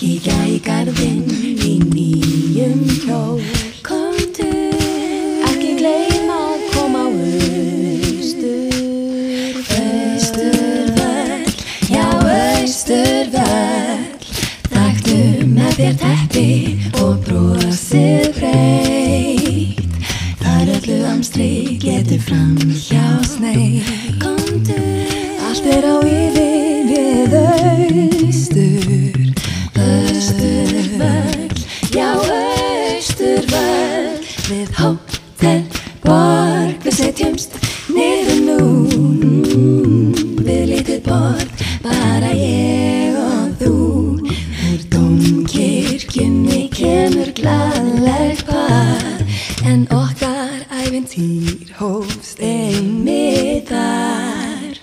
kíkja í garðinn í nýjum kjól. Komdu, ekki gleyma að koma á Austurvöll, já Austurvöll. Taktu með þér teppi og brosið breitt. Þar öllu amstri getur fram hjá sneið. Komdu, allt á yfir við Austurvöll, já Austurvöll. Við Hótel Borg, við setjumst niður nú við lítið borð, bara ég og þú. Úr dómkirkjunni kemur glaðlegt par, en okkar ævintýr hófst einmitt þar.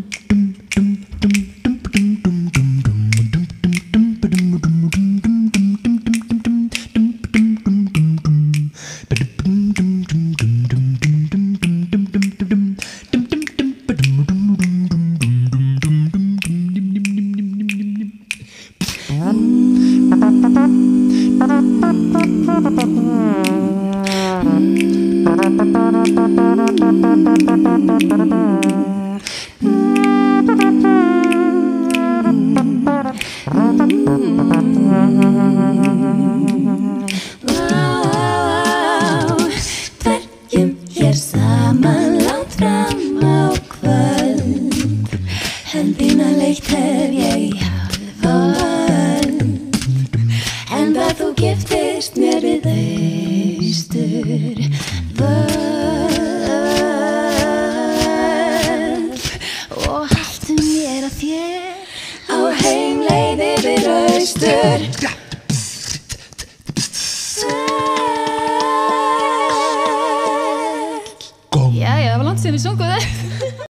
Dverjum hér saman langt fram á kvöld, höndina leitt hef ég í hálföld. Enda þú giftist mér við Austurvöll og haltu mér að þér á heimleið yfir Austurvöll. Jæja, það var langt síðan við sungum það.